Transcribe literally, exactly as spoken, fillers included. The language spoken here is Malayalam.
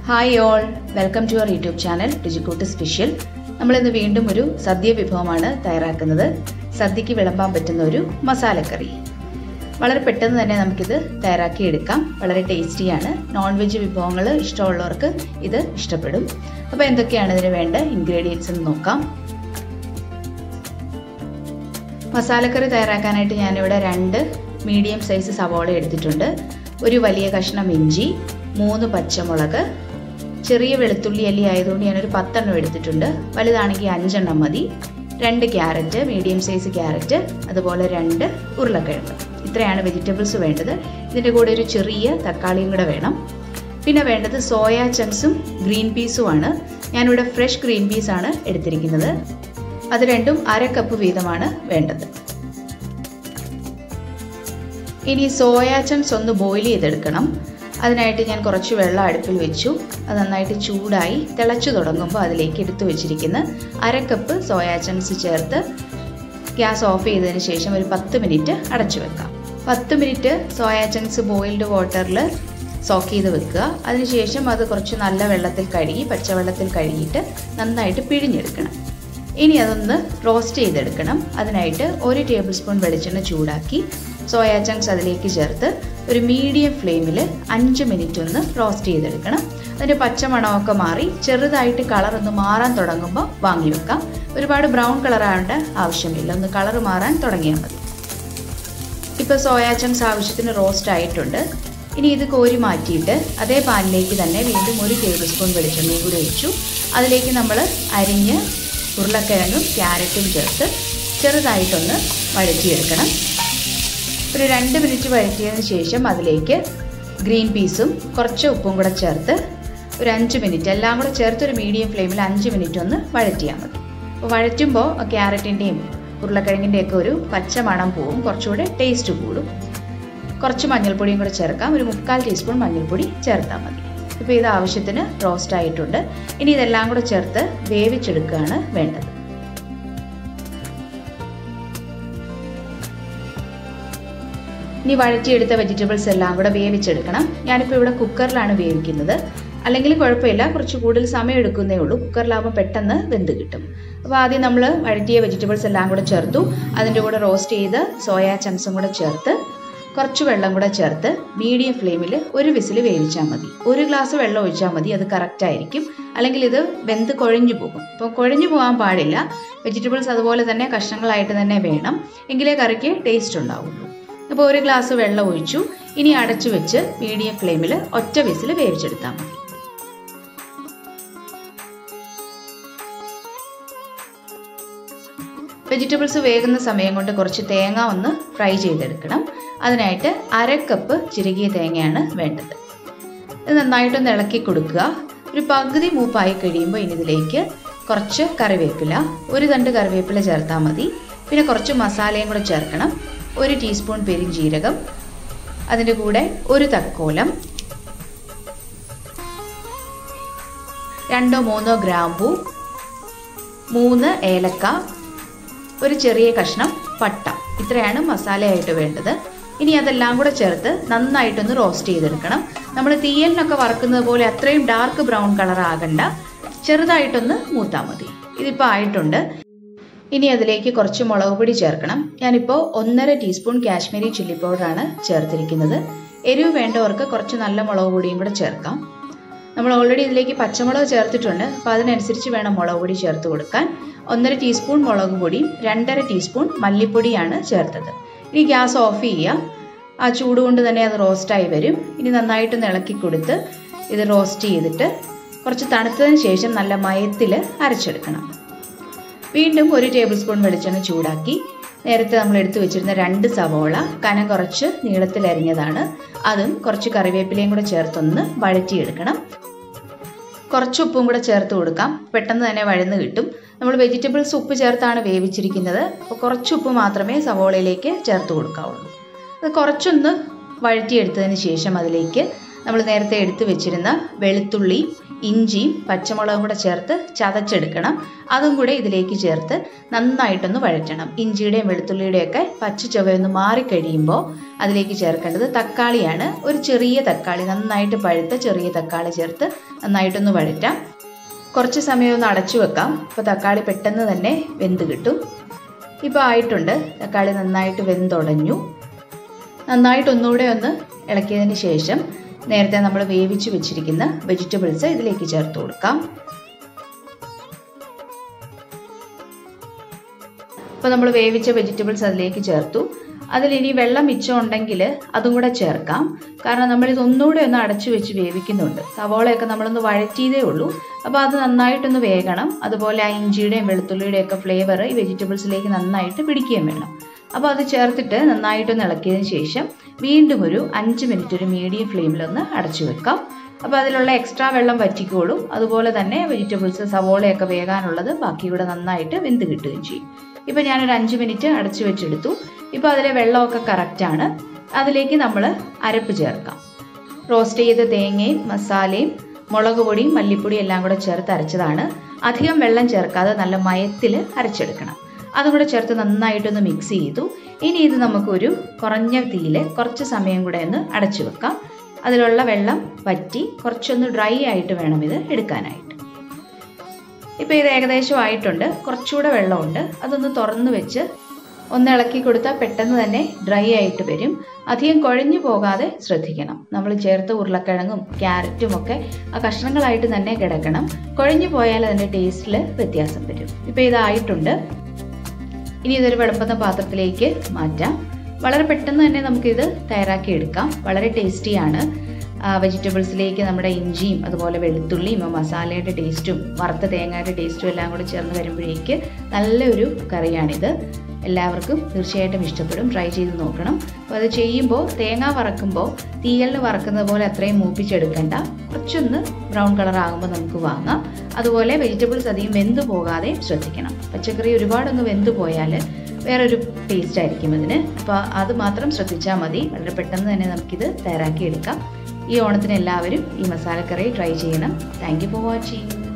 Hi all, welcome to our YouTube channel Ruchikoottuspecial. നമ്മൾ ഇന്ന് വീണ്ടും ഒരു സദ്യ വിഭവമാണ് തയ്യാറാക്കുന്നത്. സദ്യക്ക് വിളമ്പാൻ പറ്റുന്ന ഒരു മസാലക്കറി. വളരെ പെട്ടെന്ന് തന്നെ നമുക്കിത് തയ്യാറാക്കി എടുക്കാം. വളരെ ടേസ്റ്റിയാണ്. നോൺ വെജ് വിഭവങ്ങൾ ഇഷ്ടമുള്ളവർക്ക് ഇത് ഇഷ്ടപ്പെടും. അപ്പോൾ എന്തൊക്കെയാണ് ഇതിന് വേണ്ട ഇൻഗ്രീഡിയൻസ് എന്ന് നോക്കാം. മസാലക്കറി തയ്യാറാക്കാനായിട്ട് ഞാനിവിടെ രണ്ട് മീഡിയം സൈസ് സവാള എടുത്തിട്ടുണ്ട്. ഒരു വലിയ കഷ്ണം ഇഞ്ചി, മൂന്ന് പച്ചമുളക്, ചെറിയ വെളുത്തുള്ളി അല്ലി ആയതുകൊണ്ട് ഞാനൊരു പത്തെണ്ണം എടുത്തിട്ടുണ്ട്. വലുതാണെങ്കിൽ അഞ്ചെണ്ണം മതി. രണ്ട് ക്യാരറ്റ്, മീഡിയം സൈസ് ക്യാരറ്റ്, അതുപോലെ രണ്ട് ഉരുളക്കിഴങ്ങ്. ഇത്രയാണ് വെജിറ്റബിൾസ് വേണ്ടത്. ഇതിൻ്റെ കൂടെ ഒരു ചെറിയ തക്കാളിയും കൂടെ വേണം. പിന്നെ വേണ്ടത് സോയാ ചങ്ക്സും ഗ്രീൻ പീസുമാണ്. ഞാനിവിടെ ഫ്രഷ് ഗ്രീൻ പീസാണ് എടുത്തിരിക്കുന്നത്. അത് രണ്ടും അര കപ്പ് വീതമാണ് വേണ്ടത്. ഇനി സോയാ ചങ്ക്സ് ഒന്ന് ബോയിൽ ചെയ്തെടുക്കണം. അതിനായിട്ട് ഞാൻ കുറച്ച് വെള്ളം അടുപ്പിൽ വെച്ചു. അത് നന്നായിട്ട് ചൂടായി തിളച്ചു തുടങ്ങുമ്പോൾ അതിലേക്ക് എടുത്തു വെച്ചിരിക്കുന്ന അര കപ്പ് സോയാ ചങ്ക്സ് ചേർത്ത് ഗ്യാസ് ഓഫ് ചെയ്തതിന് ശേഷം ഒരു പത്ത് മിനിറ്റ് അടച്ചു വെക്കാം. പത്ത് മിനിറ്റ് സോയാ ചങ്ക്സ് ബോയിൽഡ് വാട്ടറിൽ സോക്ക് ചെയ്ത് വെക്കുക. അതിനുശേഷം അത് കുറച്ച് നല്ല വെള്ളത്തിൽ കഴുകി പച്ചവെള്ളത്തിൽ കഴുകിയിട്ട് നന്നായിട്ട് പിഴിഞ്ഞെടുക്കണം. ഇനി അതൊന്ന് റോസ്റ്റ് ചെയ്തെടുക്കണം. അതിനായിട്ട് ഒരു ടേബിൾ സ്പൂൺ വെളിച്ചെണ്ണ ചൂടാക്കി സോയാ ചങ്ക്സ് അതിലേക്ക് ചേർത്ത് ഒരു മീഡിയം ഫ്ലെയിമിൽ അഞ്ച് മിനിറ്റ് ഒന്ന് റോസ്റ്റ് ചെയ്തെടുക്കണം. അതിൻ്റെ പച്ചമണമൊക്കെ മാറി ചെറുതായിട്ട് കളർ ഒന്ന് മാറാൻ തുടങ്ങുമ്പോൾ വാങ്ങി വെക്കാം. ഒരുപാട് ബ്രൗൺ കളറാവേണ്ട ആവശ്യമില്ല, ഒന്ന് കളർ മാറാൻ തുടങ്ങിയാൽ മതി. ഇപ്പോൾ സോയാ ചങ്ക്സ് ആവശ്യത്തിന് റോസ്റ്റ് ആയിട്ടുണ്ട്. ഇനി ഇത് കോരി മാറ്റിയിട്ട് അതേ പാനിലേക്ക് തന്നെ വീണ്ടും ഒരു ടേബിൾ സ്പൂൺ വെളിച്ചെണ്ണയും കൂടി ഒഴിച്ചു. അതിലേക്ക് നമ്മൾ അരിഞ്ഞ് ഉരുളക്കിഴങ്ങും ക്യാരറ്റും ചേർത്ത് ചെറുതായിട്ടൊന്ന് വഴറ്റിയെടുക്കണം. ഒരു രണ്ട് മിനിറ്റ് വഴറ്റിയതിന് ശേഷം അതിലേക്ക് ഗ്രീൻ പീസും കുറച്ച് ഉപ്പും കൂടെ ചേർത്ത് ഒരു അഞ്ച് മിനിറ്റ് എല്ലാം കൂടെ ചേർത്ത് ഒരു മീഡിയം ഫ്ലെയിമിൽ അഞ്ച് മിനിറ്റ് ഒന്ന് വഴറ്റിയാൽ മതി. അപ്പോൾ വഴറ്റുമ്പോൾ ക്യാരറ്റിൻ്റെയും ഉരുളക്കിഴങ്ങിൻ്റെയൊക്കെ ഒരു പച്ച മണം പോവും, കുറച്ചുകൂടെ ടേസ്റ്റ് കൂടും. കുറച്ച് മഞ്ഞൾപ്പൊടിയും കൂടെ ചേർക്കാം. ഒരു മുക്കാൽ ടീസ്പൂൺ മഞ്ഞൾപ്പൊടി ചേർത്താൽ മതി. ഇപ്പോൾ ഇത് ആവശ്യത്തിന് റോസ്റ്റ് ആയിട്ടുണ്ട്. ഇനി ഇതെല്ലാം കൂടെ ചേർത്ത് വേവിച്ചെടുക്കുകയാണ് വേണ്ടത്. ഇനി വഴറ്റിയെടുത്ത വെജിറ്റബിൾസ് എല്ലാം കൂടെ വേവിച്ചെടുക്കണം. ഞാനിപ്പോൾ ഇവിടെ കുക്കറിലാണ് വേവിക്കുന്നത്. അല്ലെങ്കിൽ കുഴപ്പമില്ല, കുറച്ച് കൂടുതൽ സമയം എടുക്കുന്നേ ഉള്ളൂ. കുക്കറിലാകുമ്പോൾ പെട്ടെന്ന് വെന്ത് കിട്ടും. അപ്പോൾ ആദ്യം നമ്മൾ വഴറ്റിയ വെജിറ്റബിൾസ് എല്ലാം കൂടെ ചേർത്തു. അതിൻ്റെ കൂടെ റോസ്റ്റ് ചെയ്ത് സോയാ ചങ്ക്സും കൂടെ ചേർത്ത് കുറച്ച് വെള്ളം കൂടെ ചേർത്ത് മീഡിയം ഫ്ലെയിമിൽ ഒരു വിസിൽ വേവിച്ചാൽ മതി. ഒരു ഗ്ലാസ് വെള്ളം ഒഴിച്ചാൽ മതി, അത് കറക്റ്റ് ആയിരിക്കും. അല്ലെങ്കിൽ ഇത് വെന്ത് കുഴഞ്ഞു പോകും. അപ്പോൾ കുഴഞ്ഞു പോകാൻ പാടില്ല. വെജിറ്റബിൾസ് അതുപോലെ തന്നെ കഷ്ണങ്ങളായിട്ട് തന്നെ വേണം, എങ്കിലേ കറിക്ക് ടേസ്റ്റ് ഉണ്ടാവുള്ളൂ. അപ്പോൾ ഒരു ഗ്ലാസ് വെള്ളം ഒഴിച്ചു. ഇനി അടച്ചു വെച്ച് മീഡിയം ഫ്ലെയിമിൽ ഒറ്റ വിസിൽ വേവിച്ചെടുത്താൽ മതി. വെജിറ്റബിൾസ് വേകുന്ന സമയം കൊണ്ട് കുറച്ച് തേങ്ങ ഒന്ന് ഫ്രൈ ചെയ്തെടുക്കണം. അതിനായിട്ട് അര കപ്പ് ചിരകിയ തേങ്ങയാണ് വേണ്ടത്. ഇത് നന്നായിട്ടൊന്ന് ഇളക്കി കൊടുക്കുക. ഒരു പകുതി മൂപ്പായി കഴിയുമ്പോൾ ഇനി ഇതിലേക്ക് കുറച്ച് കറിവേപ്പില, ഒരു തണ്ട് കറിവേപ്പില ചേർത്താൽ മതി. പിന്നെ കുറച്ച് മസാലയും കൂടെ ചേർക്കണം. ഒരു ടീസ്പൂൺ പെരുംജീരകം, അതിൻ്റെ കൂടെ ഒരു തക്കോലം, രണ്ടോ മൂന്നോ ഗ്രാമ്പൂ, മൂന്ന് ഏലക്ക, ഒരു ചെറിയ കഷ്ണം പട്ട. ഇത്രയാണ് മസാലയായിട്ട് വേണ്ടത്. ഇനി അതെല്ലാം കൂടെ ചേർത്ത് നന്നായിട്ടൊന്ന് റോസ്റ്റ് ചെയ്തെടുക്കണം. നമ്മൾ തീയലിനൊക്കെ വറക്കുന്നത് പോലെ അത്രയും ഡാർക്ക് ബ്രൗൺ കളർ ആകണ്ട, ചെറുതായിട്ടൊന്ന് മൂത്താൽ മതി. ഇതിപ്പോൾ ആയിട്ടുണ്ട്. ഇനി അതിലേക്ക് കുറച്ച് മുളക് പൊടി ചേർക്കണം. ഞാനിപ്പോൾ ഒന്നര ടീസ്പൂൺ കാശ്മീരി ചില്ലി പൗഡറാണ് ചേർത്തിരിക്കുന്നത്. എരിവ് വേണ്ടവർക്ക് കുറച്ച് നല്ല മുളക് പൊടിയും കൂടെ ചേർക്കാം. നമ്മൾ ഓൾറെഡി ഇതിലേക്ക് പച്ചമുളക് ചേർത്തിട്ടുണ്ട്, അപ്പോൾ അതിനനുസരിച്ച് വേണം മുളക് പൊടി ചേർത്ത് കൊടുക്കാൻ. ഒന്നര ടീസ്പൂൺ മുളക് പൊടിയും രണ്ടര ടീസ്പൂൺ മല്ലിപ്പൊടിയാണ് ചേർത്തത്. ഇനി ഗ്യാസ് ഓഫ് ചെയ്യുക. ആ ചൂട് കൊണ്ട് തന്നെ അത് റോസ്റ്റായി വരും. ഇനി നന്നായിട്ടൊന്ന് ഇളക്കി കൊടുത്ത് ഇത് റോസ്റ്റ് ചെയ്തിട്ട് കുറച്ച് തണുത്തതിന് ശേഷം നല്ല മയത്തിൽ അരച്ചെടുക്കണം. വീണ്ടും ഒരു ടേബിൾ സ്പൂൺ വെളിച്ചെണ്ണ ചൂടാക്കി നേരത്തെ നമ്മൾ എടുത്തു വെച്ചിരുന്ന രണ്ട് സവോള കനം കുറച്ച് നീളത്തിൽ അരിഞ്ഞതാണ്, അതും കുറച്ച് കറിവേപ്പിലയും കൂടെ ചേർത്തൊന്ന് വഴറ്റിയെടുക്കണം. കുറച്ച് ഉപ്പും കൂടെ ചേർത്ത് കൊടുക്കാം, പെട്ടെന്ന് തന്നെ വഴന്ന് കിട്ടും. നമ്മൾ വെജിറ്റബിൾസ് ഉപ്പ് ചേർത്താണ് വേവിച്ചിരിക്കുന്നത്, അപ്പോൾ കുറച്ച് ഉപ്പ് മാത്രമേ സവോളയിലേക്ക് ചേർത്ത് കൊടുക്കാവുള്ളൂ. അത് കുറച്ചൊന്ന് വഴറ്റിയെടുത്തതിന് ശേഷം അതിലേക്ക് നമ്മൾ നേരത്തെ എടുത്തു വെച്ചിരുന്ന വെളുത്തുള്ളി, ഇഞ്ചിയും പച്ചമുളകും കൂടെ ചേർത്ത് ചതച്ചെടുക്കണം. അതും കൂടെ ഇതിലേക്ക് ചേർത്ത് നന്നായിട്ടൊന്ന് വഴറ്റണം. ഇഞ്ചിയുടെയും വെളുത്തുള്ളിയുടെയൊക്കെ പച്ച ചുവയൊന്ന് മാറിക്കഴിയുമ്പോൾ അതിലേക്ക് ചേർക്കേണ്ടത് തക്കാളിയാണ്. ഒരു ചെറിയ തക്കാളി, നന്നായിട്ട് പഴുത്ത ചെറിയ തക്കാളി ചേർത്ത് നന്നായിട്ടൊന്ന് വഴറ്റാം. കുറച്ച് സമയം ഒന്ന് അടച്ചു വെക്കാം. അപ്പോൾ തക്കാളി പെട്ടെന്ന് തന്നെ വെന്ത് കിട്ടും. ഇപ്പോൾ ആയിട്ടുണ്ട്. തക്കാളി നന്നായിട്ട് വെന്തുടഞ്ഞു. നന്നായിട്ട് ഒന്നുകൂടെ ഒന്ന് ഇളക്കിയതിന് ശേഷം നേരത്തെ നമ്മൾ വേവിച്ച് വെച്ചിരിക്കുന്ന വെജിറ്റബിൾസ് ഇതിലേക്ക് ചേർത്ത് കൊടുക്കാം. അപ്പോൾ നമ്മൾ വേവിച്ച വെജിറ്റബിൾസ് അതിലേക്ക് ചേർത്തു. അതിലിനി വെള്ളം മിച്ചം ഉണ്ടെങ്കിൽ അതും കൂടെ ചേർക്കാം. കാരണം നമ്മളിത് ഒന്നുകൂടെ ഒന്ന് അടച്ചു വെച്ച് വേവിക്കുന്നുണ്ട്. സവോളയൊക്കെ നമ്മളൊന്ന് വഴറ്റിയതേ ഉള്ളൂ. അപ്പോൾ അത് നന്നായിട്ടൊന്ന് വേകണം. അതുപോലെ ആ ഇഞ്ചിയുടെയും വെളുത്തുള്ളിയുടെയും ഒക്കെ ഫ്ലേവർ ഈ വെജിറ്റബിൾസിലേക്ക് നന്നായിട്ട് പിടിക്കുകയും വേണം. അപ്പോൾ അത് ചേർത്തിട്ട് നന്നായിട്ടൊന്ന് ഇളക്കിയതിന് ശേഷം വീണ്ടും ഒരു അഞ്ച് മിനിറ്റ് ഒരു മീഡിയം ഫ്ലെയിമിലൊന്ന് അടച്ചു വെക്കാം. അപ്പോൾ അതിലുള്ള എക്സ്ട്രാ വെള്ളം വറ്റിക്കോളും. അതുപോലെ തന്നെ വെജിറ്റബിൾസ് സവോളയൊക്കെ വേകാനുള്ളത് ബാക്കി ഇവിടെ നന്നായിട്ട് വെന്ത് കിട്ടുകയും ചെയ്യും. ഇപ്പോൾ ഞാനൊരു അഞ്ച് മിനിറ്റ് അടച്ചു വെച്ചെടുത്തു. ഇപ്പോൾ അതിലെ വെള്ളമൊക്കെ കറക്റ്റാണ്. അതിലേക്ക് നമ്മൾ അരപ്പ് ചേർക്കാം. റോസ്റ്റ് ചെയ്ത തേങ്ങയും മസാലയും മുളക് പൊടിയും മല്ലിപ്പൊടിയും എല്ലാം കൂടെ ചേർത്ത് അരച്ചതാണ്. അധികം വെള്ളം ചേർക്കാതെ നല്ല മയത്തിൽ അരച്ചെടുക്കണം. അതും കൂടെ ചേർത്ത് നന്നായിട്ടൊന്ന് മിക്സ് ചെയ്തു. ഇനി ഇത് നമുക്കൊരു കുറഞ്ഞ തീയിൽ കുറച്ച് സമയം കൂടെ ഒന്ന് അടച്ചു വെക്കാം. അതിലുള്ള വെള്ളം വറ്റി കുറച്ചൊന്ന് ഡ്രൈ ആയിട്ട് വേണം ഇത് എടുക്കാനായിട്ട്. ഇപ്പോൾ ഇത് ഏകദേശം ആയിട്ടുണ്ട്. കുറച്ചുകൂടെ വെള്ളമുണ്ട്. അതൊന്ന് തുറന്ന് വെച്ച് ഒന്ന് ഇളക്കി കൊടുത്താൽ പെട്ടെന്ന് തന്നെ ഡ്രൈ ആയിട്ട് വരും. അധികം കുഴഞ്ഞു പോകാതെ ശ്രദ്ധിക്കണം. നമ്മൾ ചേർത്ത ഉരുളക്കിഴങ്ങും ക്യാരറ്റും ഒക്കെ ആ കഷ്ണങ്ങളായിട്ട് തന്നെ കിടക്കണം. കുഴഞ്ഞു പോയാൽ അതിൻ്റെ ടേസ്റ്റിൽ വ്യത്യാസം വരും. ഇപ്പോൾ ഇതായിട്ടുണ്ട്. ഇനി ഇതൊരു വെളുപ്പുന്ന പാത്രത്തിലേക്ക് മാറ്റാം. വളരെ പെട്ടെന്ന് തന്നെ നമുക്കിത് തയ്യാറാക്കി എടുക്കാം. വളരെ ടേസ്റ്റിയാണ്. വെജിറ്റബിൾസിലേക്ക് നമ്മുടെ ഇഞ്ചിയും അതുപോലെ വെളുത്തുള്ളിയും മസാലയുടെ ടേസ്റ്റും വറുത്ത തേങ്ങയുടെ ടേസ്റ്റും എല്ലാം കൂടി ചേർന്ന് വരുമ്പോഴേക്ക് നല്ലൊരു കറിയാണിത്. എല്ലാവർക്കും തീർച്ചയായിട്ടും ഇഷ്ടപ്പെടും. ട്രൈ ചെയ്ത് നോക്കണം. അപ്പോൾ അത് ചെയ്യുമ്പോൾ തേങ്ങ വറക്കുമ്പോൾ തീയലിൽ വറക്കുന്നത് പോലെ അത്രയും മൂപ്പിച്ചെടുക്കണ്ട. കുറച്ചൊന്ന് ബ്രൗൺ കളർ ആകുമ്പോൾ നമുക്ക് വാങ്ങാം. അതുപോലെ വെജിറ്റബിൾസ് അധികം വെന്ത് പോകാതെ ശ്രദ്ധിക്കണം. പച്ചക്കറി ഒരുപാടൊന്ന് വെന്ത് പോയാൽ വേറൊരു ടേസ്റ്റ് ആയിരിക്കും ഇതിന്. അപ്പോൾ അത് മാത്രം ശ്രദ്ധിച്ചാൽ മതി. വളരെ പെട്ടെന്ന് തന്നെ നമുക്കിത് തയ്യാറാക്കി എടുക്കാം. ഈ ഓണത്തിന് എല്ലാവരും ഈ മസാലക്കറി ട്രൈ ചെയ്യണം. Thank you for watching.